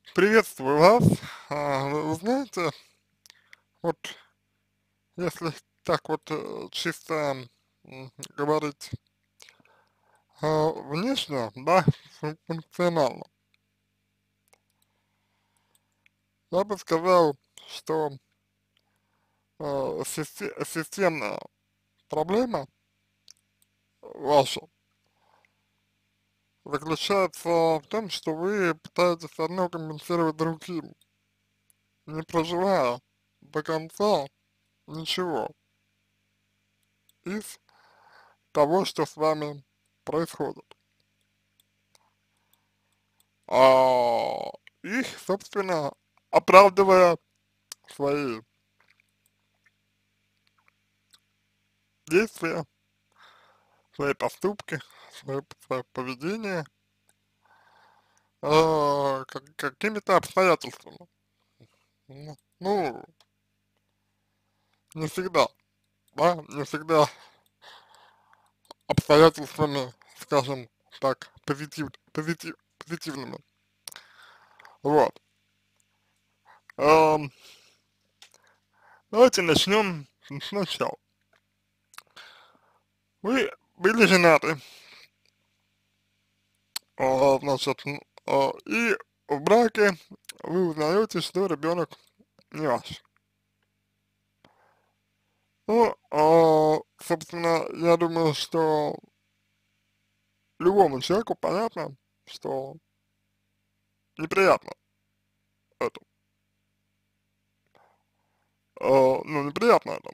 Приветствую вас. Вы знаете, вот если так вот чисто говорить внешне, да, функционально, я бы сказал, что системная проблема ваша заключается в том, что вы пытаетесь одно компенсировать другим, не проживая до конца ничего из того, что с вами происходит. а, и, собственно, оправдывая свои действия, свои поступки, свое поведение какими-то обстоятельствами. Ну, не всегда, да, не всегда обстоятельствами, скажем так, позитивными. Вот. Ам, Давайте начнем сначала. Вы были женаты, значит, и в браке вы узнаете, что ребенок не ваш. Ну, собственно, я думаю, что любому человеку понятно, что неприятно это. Ну, неприятно это,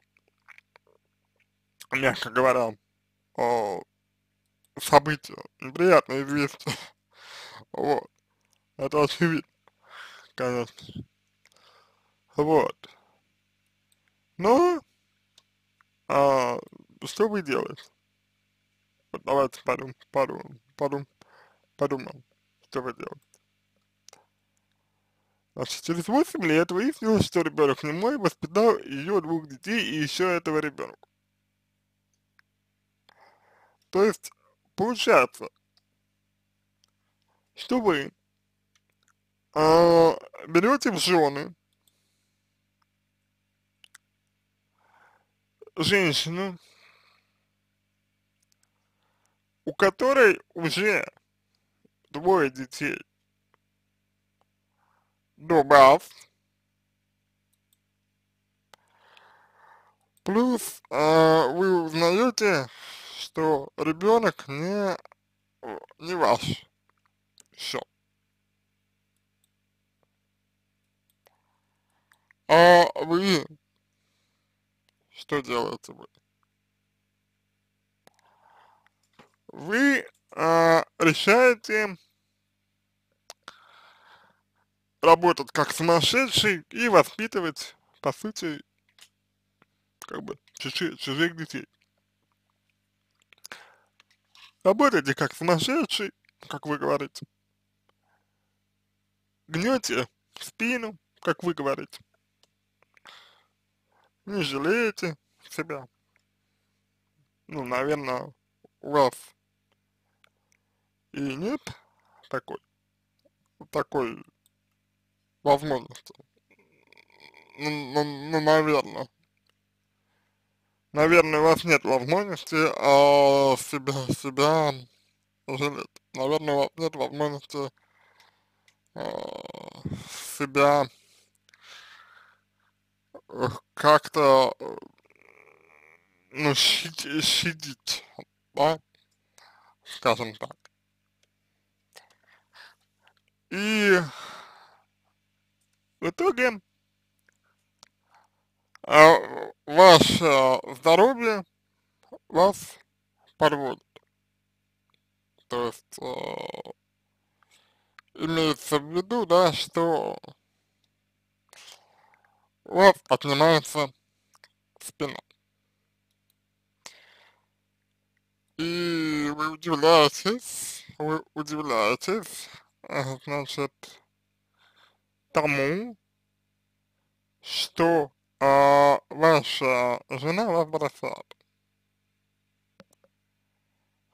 мягко говоря, а, событие, неприятное известие. Вот, это очевидно, конечно. Вот. Но, а, что вы делаете? Вот давайте подумаем, что вы делаете. Значит, через 8 лет выяснилось, что ребенок не мой, воспитал ее двух детей и еще этого ребенка. То есть, получается, что вы берете в жены женщину, у которой уже двое детей до вас, плюс вы узнаете, что ребенок не ваш еще. А вы что делаете вы? Вы решаете работать как сумасшедший и воспитывать, по сути, как бы чужих детей. Работаете как сумасшедший, как вы говорите, гнете в спину, как вы говорите, не жалеете себя. Ну, наверное, у вас и нет такой, такой возможности. Наверное. Наверное, у вас нет возможности себя жалеть. Наверное, у вас нет возможности себя как-то, ну, щадить, да, скажем так. И в итоге ваше здоровье вас подводит. То есть имеется в виду, да, что у вас отнимается спина. И вы удивляетесь, значит, тому, что ваша жена вас бросает.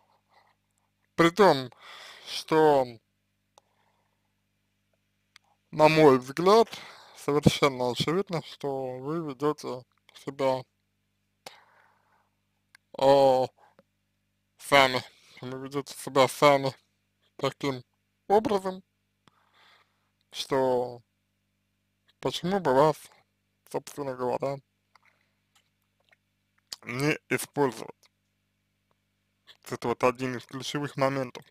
При том, что на мой взгляд, совершенно очевидно, что вы ведете себя э, сами, вы ведете себя сами таким образом, что почему бы вас, собственно говоря, не использовать. Это вот один из ключевых моментов.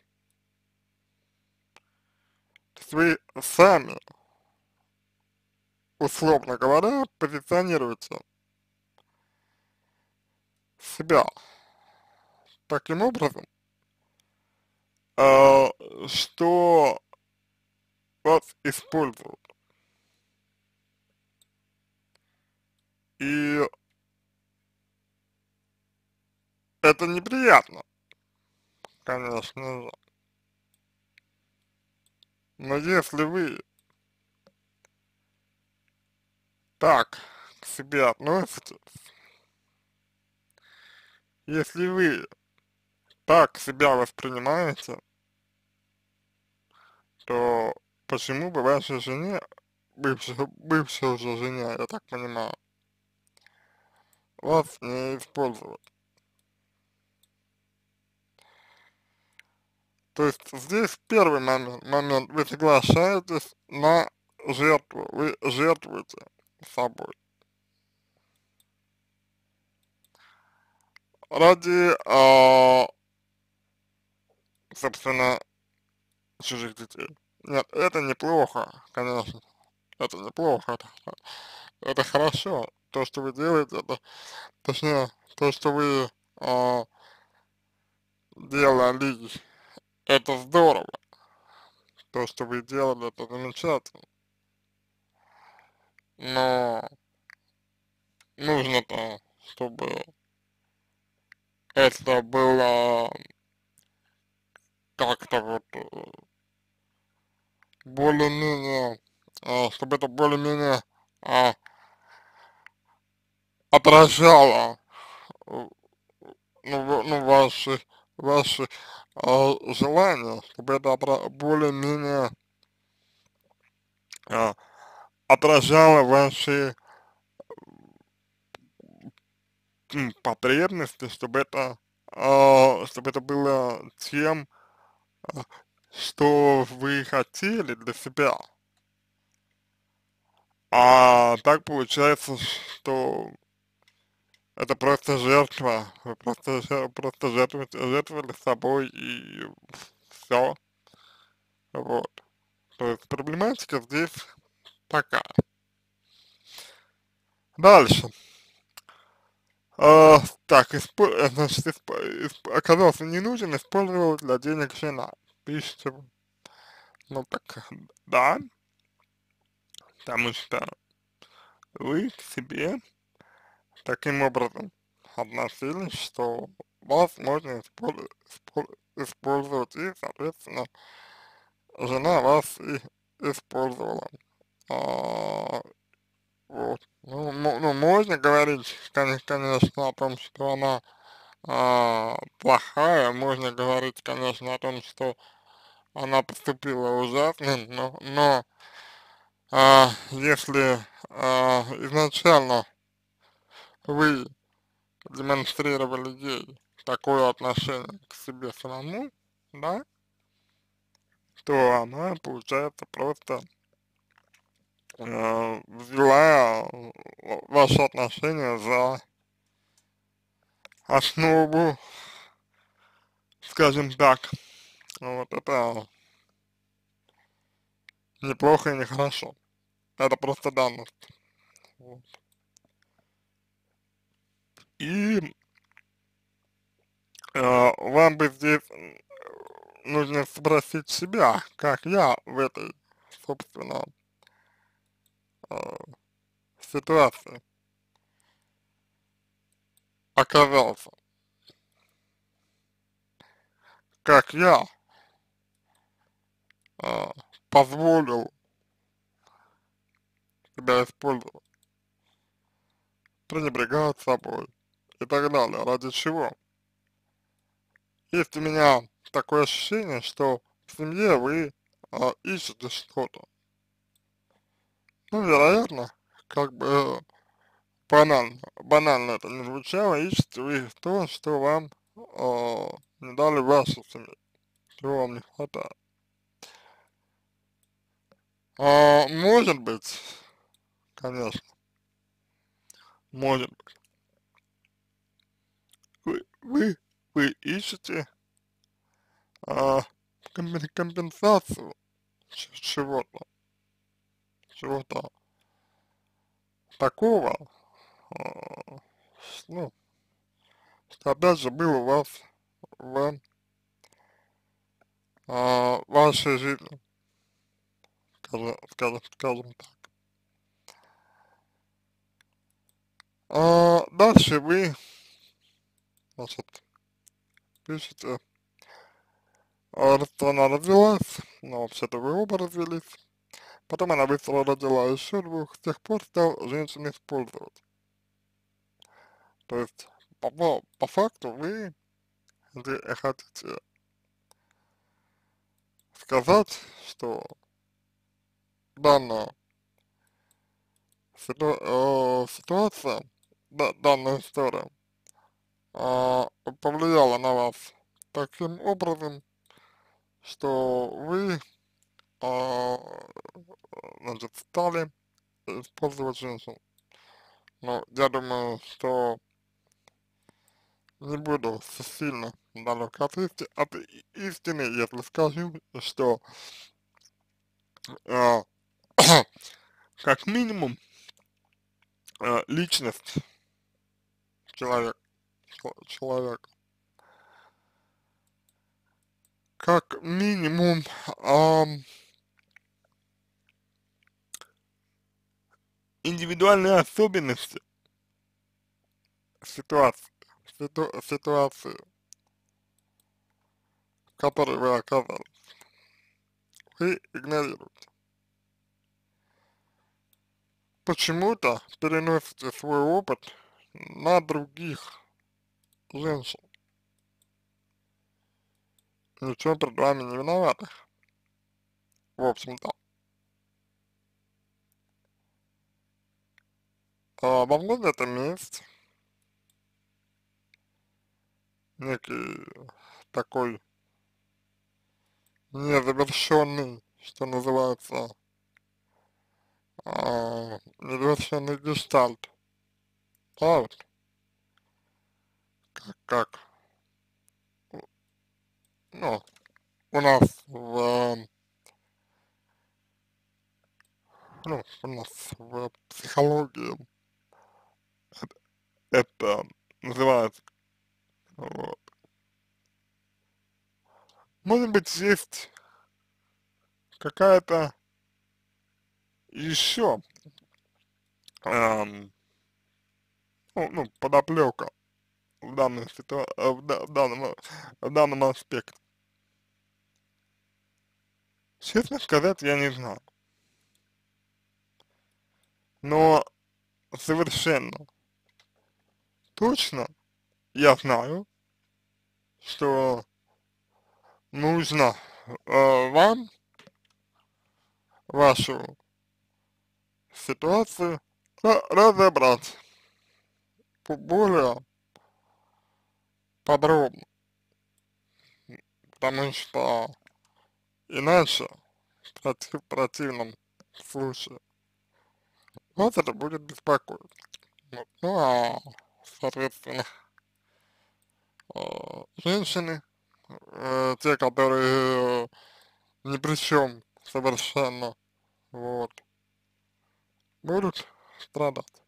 То есть вы сами, условно говоря, позиционируете себя таким образом, э, что вас используют. И это неприятно, конечно же. Но если вы так к себе относитесь, если вы так себя воспринимаете, то почему бы вашей жене, бывшей уже жене, я так понимаю, вас не использовать? То есть здесь первый момент, вы соглашаетесь на жертву, вы жертвуете собой ради, собственно, чужих детей. Нет, это неплохо, конечно, это неплохо, это хорошо. То, что вы делаете, это, точнее, то, что вы а, делали, это здорово. То, что вы делали, это замечательно. Но нужно-то, чтобы это было как-то вот более-менее, чтобы это более-менее а, отражало э, ну, ваши желания, чтобы это более-менее а, отражало ваши потребности, чтобы это было тем, а, что вы хотели для себя. А так получается, что это просто жертва, вы просто жертвовали собой и все, вот. То есть проблематика здесь такая. Дальше. Так, значит, оказался не нужен, использовал для денег жена. Пишите, ну так, да, потому что вы к себе таким образом относились, что вас можно использовать, и, соответственно, жена вас и использовала. А, вот. Ну, можно говорить, конечно, о том, что она плохая, можно говорить, конечно, о том, что она поступила ужасно, но если изначально вы демонстрировали ей такое отношение к себе самому, да, то она, получается, просто взяла ваши отношения за основу, скажем так. Вот это неплохо и нехорошо. Это просто данность. Вот. И вам бы здесь нужно спросить себя, как я в этой, собственно, э, ситуации оказался, как я э, позволил себя использовать, пренебрегать собой и так далее. Ради чего? Есть у меня такое ощущение, что в семье вы ищете что-то, Ну, вероятно, как бы банально это не звучало, ищете вы то, что вам не дали вашей семье, чего вам не хватает. Может быть, конечно, может быть, вы, вы, вы ищете а, компенсацию чего-то, чего-то такого, а, ну, что опять же было у вас в вашей жизни, скажем так. Дальше вы, значит, пишете, страна развелась, но вообще-то вы оба развелись, потом она быстро родила еще двух, с тех пор стал женщин использовать. То есть, по факту вы хотите сказать, что данная ситуация, данная история, повлияла на вас таким образом, что вы, а, значит, стали использовать женщин. Но я думаю, что не буду сильно далек от истины, если скажу, что а, как минимум личность человек, человека, как минимум индивидуальные особенности ситуации, ситуации, в которой вы оказались, вы игнорируете. Почему-то переносите свой опыт на других женщин, ничего перед вами не виноватых, в общем-то. Возможно, в этом есть некий такой незавершенный, что называется, незавершенный гештальт, да, вот, как, ну, у нас у нас в психологии это называется, вот. Может быть, есть какая-то еще, подоплека в данной в данном аспекте. Честно сказать, я не знаю. Но совершенно точно я знаю, что нужно вам вашу ситуацию разобрать более подробно, потому что иначе в противном случае вас это будет беспокоить. Вот. Ну а, соответственно, женщины, те, которые ни при чем совершенно, вот, будут страдать.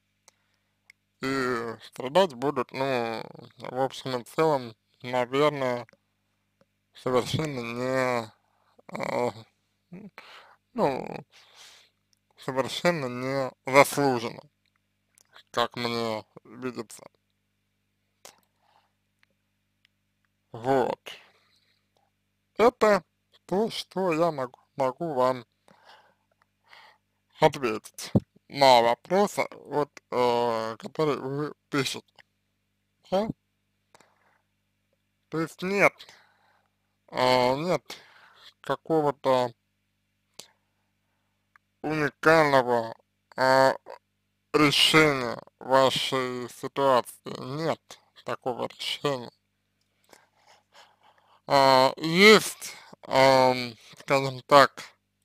И страдать будут, ну, в общем и целом, наверное, совершенно не, а, ну, совершенно не заслуженно, как мне видится. Вот. Это то, что я могу вам ответить на вопросы, вот, которые вы пишете. Да? То есть нет какого-то уникального решения вашей ситуации. Нет такого решения. Есть, скажем так,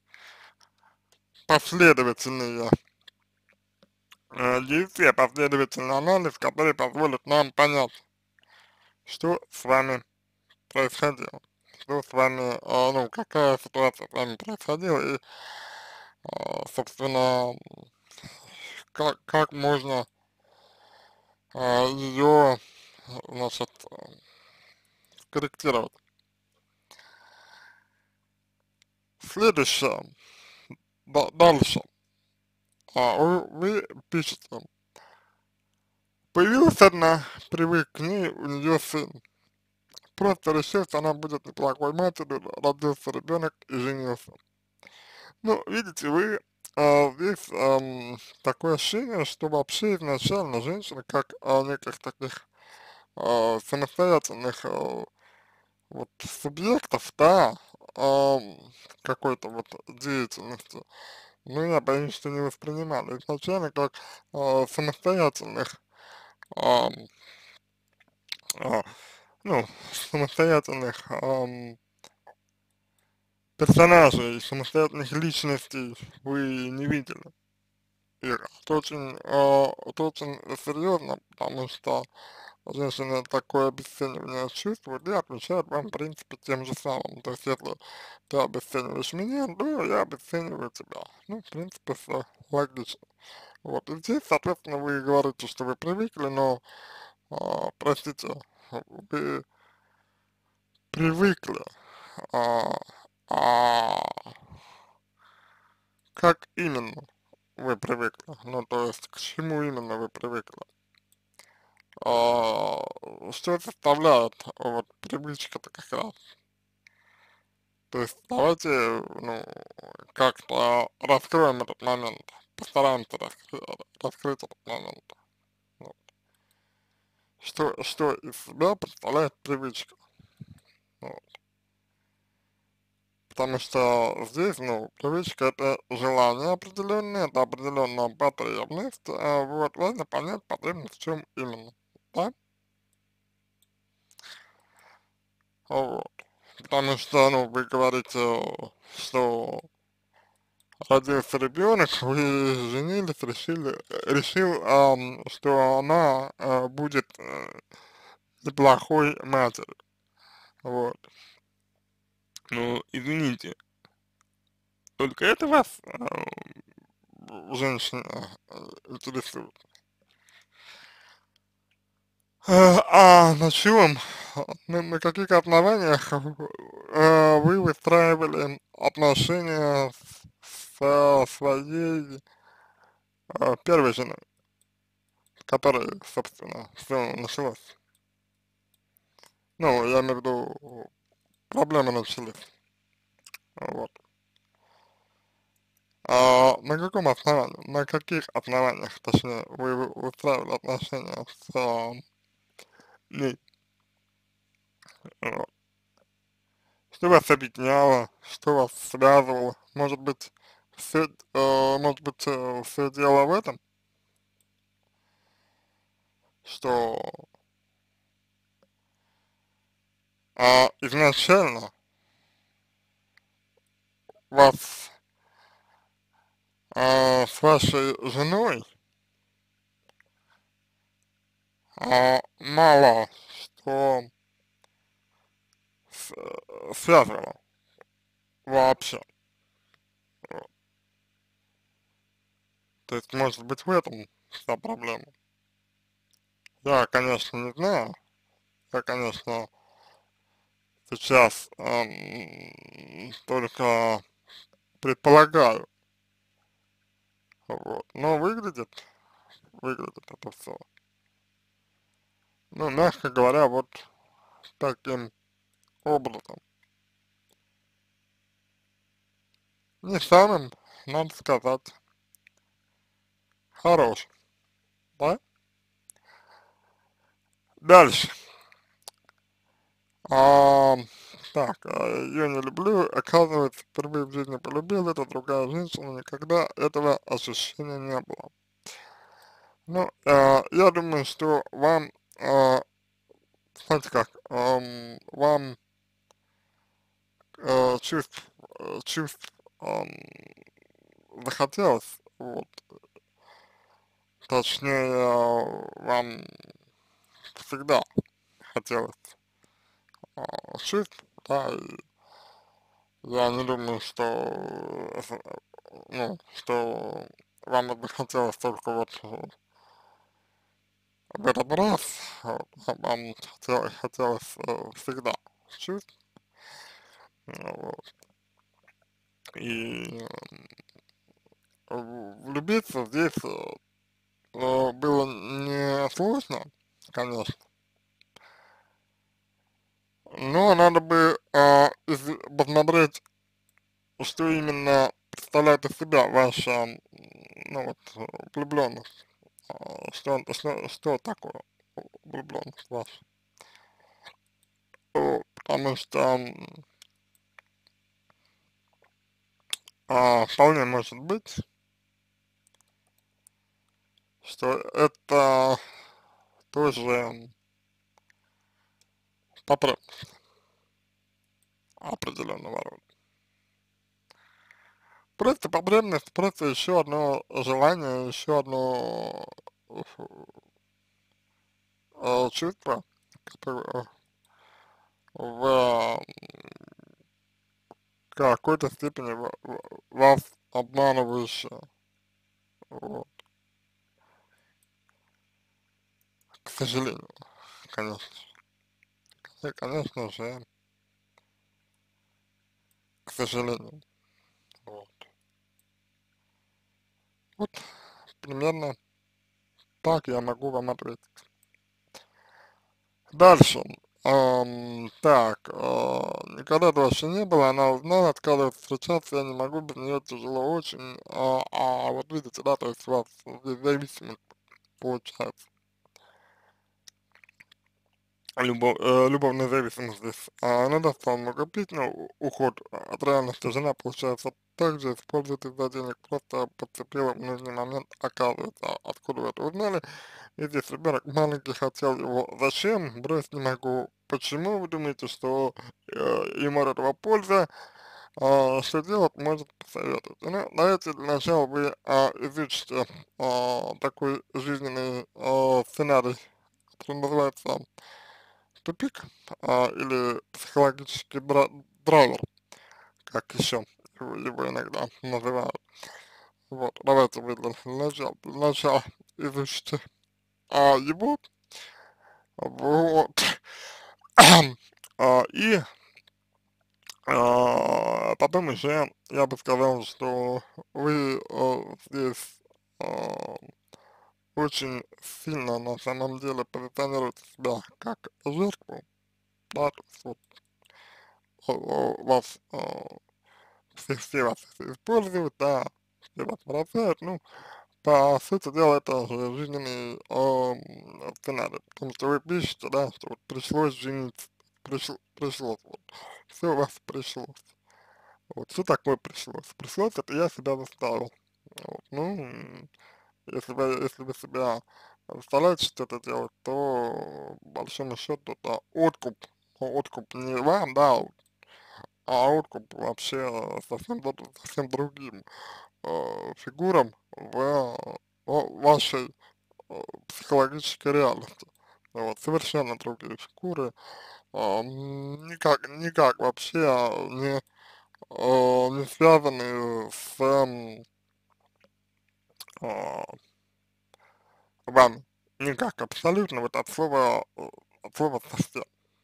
последовательные действия, последовательный анализ, который позволит нам понять, что с вами происходило, что с вами, ну, какая ситуация с вами происходила и, собственно, как можно ее, значит, скорректировать. Следующее, дальше, вы пишете, появилась одна, привык к ней, у нее сын. Просто решил, что она будет неплохой матерью, родился ребенок и женился. Ну, видите, вы здесь такое ощущение, что вообще изначально женщина, как неких таких самостоятельных вот субъектов, да, какой-то вот деятельности, ну, я боюсь, что не воспринимали изначально как самостоятельных, ам, а, ну, самостоятельных персонажей, самостоятельных личностей вы не видели. И это очень серьезно, потому что женщина такое обесценивание чувствует и отвечает вам, в принципе, тем же самым. То есть, если ты обесцениваешь меня, то я обесцениваю тебя. Ну, в принципе, все логично. Вот, и здесь, соответственно, вы говорите, что вы привыкли, но, простите, вы привыкли, а, а как именно вы привыкли? Ну, то есть, к чему именно вы привыкли? Что составляет вот привычка-то как раз? То есть, давайте, ну, как-то раскроем этот момент, постараемся раскрыть этот момент. Вот. Что из себя представляет привычка? Вот. Потому что здесь, ну, привычка это желание определенное, это определенная потребность, вот, важно понять потребность в чем именно, да? Вот. Потому что, ну, вы говорите, что родился ребенок, вы женились, решил, что она будет неплохой матерью. Вот. Ну, извините, только это вас, женщина, интересует. На чем, на каких основаниях вы выстраивали отношения со своей первой женой, которой, собственно, все началось? Ну, я имею в виду, проблемы начались, вот. На каком основании, на каких основаниях, точнее, вы устраивали отношения с ней, вот. Что вас объединяло, что вас связывало, может быть, все дело в этом, что изначально вас с вашей женой мало что связывало вообще. Вот. То есть, может быть, в этом вся проблема. Я, конечно, не знаю, я, конечно, сейчас только предполагаю, вот, но выглядит это все, ну, мягко говоря, вот таким образом. Не самым, надо сказать, хорошим, да? Дальше. Так, ее не люблю, оказывается, впервые в жизни полюбил, это другая женщина, никогда этого ощущения не было. Ну, я думаю, что вам, знаете как, вам чувств захотелось, вот, точнее, вам всегда хотелось чувств, да, и я не думаю, что, ну, что вам это хотелось только вот в этот раз, вам хотелось всегда чувств, вот, и влюбиться здесь было не сложно, конечно, но надо бы посмотреть, что именно представляет из себя ваша, ну вот, влюбленность, что такое влюбленность ваша. Потому что вполне может быть, что это тоже потребность определенного рода. Просто потребность, просто еще одно желание, еще одно чувство, которое в какой-то степени вас обманывающее, вот, к сожалению, конечно, и, конечно же, к сожалению, вот. Вот примерно так я могу вам ответить. Дальше. Так, никогда этого вообще не было, она узнала, отказывается встречаться, я не могу, без нее тяжело очень, вот видите, да, то есть у вас здесь зависимость получается, любовная зависимость здесь, она даст вам много пить, но уход от реальности жена, получается, также использует из-за денег, просто подцепила в нужный момент, оказывается, откуда вы это узнали, и здесь ребенок маленький хотел его. Зачем? Бросить не могу. Почему вы думаете, что ему от этого польза? Что делать, может посоветовать. Ну, давайте для начала вы изучите такой жизненный сценарий, который называется тупик, или психологический драйвер, как еще его иногда называют. Вот, давайте вы для начала изучите его. Вот. И потом еще я бы сказал, что вы здесь а, очень сильно на самом деле позиционируете себя как жертву, да, то есть вот вас все вас используют, да, все вас бросают, ну, по сути дела, это же жизненный сценарий, потому что вы пишете, да, что вот пришлось жениться, пришлось, вот, все у вас пришлось. Вот, что такое пришлось? Пришлось, это я себя заставил. Вот, ну, если вы себя заставляете что-то делать, то, по большому счету, это откуп. Но откуп не вам, да, а откуп вообще совсем другим фигурам вашей психологической реальности. Вот, совершенно другие фигуры, никак вообще не связаны с а, вами. Никак, абсолютно, вот от слова совсем.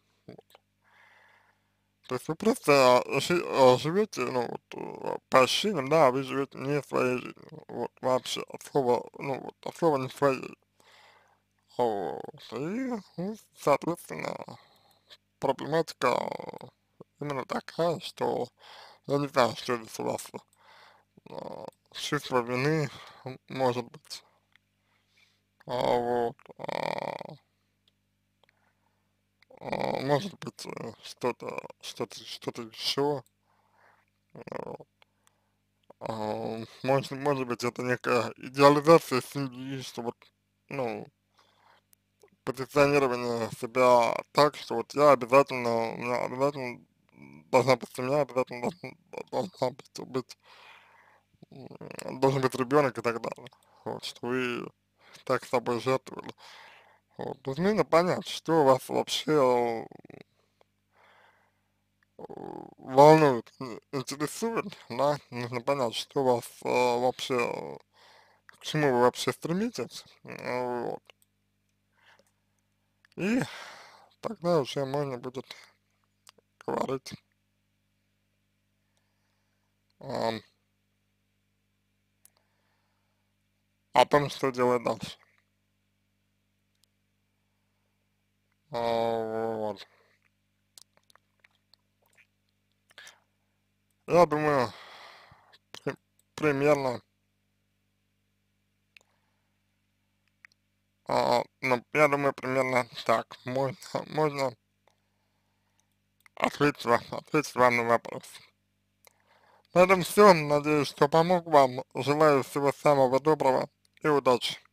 То есть вы просто живете, ну, вот, по ощущениям, да, вы живете не своей жизнью, вот, вообще, от слова, ну, вот, от слова не своей. Вот, и, ну, соответственно, проблематика именно такая, что я не знаю, что здесь у вас, чувство вины, может быть, вот, может быть, что-то еще, может быть, это некая идеализация семьи, что вот, ну, позиционирование себя так, что вот я обязательно, у меня обязательно должна быть семья, обязательно должна должен быть ребенок и так далее. Вот, что вы так собой жертвовали. Вот. То есть нужно понять, что вас вообще волнует, интересует, да, нужно понять, что вас вообще, к чему вы вообще стремитесь, вот, и тогда уже можно будет говорить ам, о том, что делать дальше. Вот. Я думаю, при- примерно, ну, я думаю, примерно так можно ответить вам на вопрос. На этом все. Надеюсь, что помог вам. Желаю всего самого доброго и удачи.